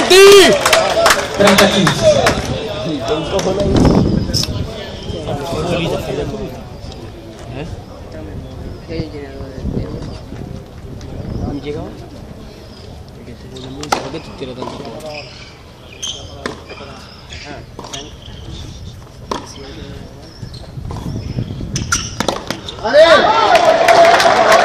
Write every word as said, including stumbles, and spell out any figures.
Santi! treinta quince. ¿Han llegado? ¿Por qué te tiro tanto? ¡Ale!